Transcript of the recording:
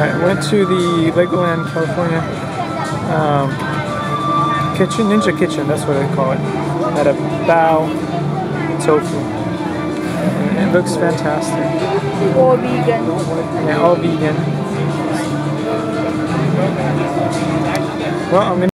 I went to the Legoland, California Ninja Kitchen, that's what they call it, at a Bao Tofu. And it looks fantastic. All vegan. Yeah, all vegan. Well, I'm gonna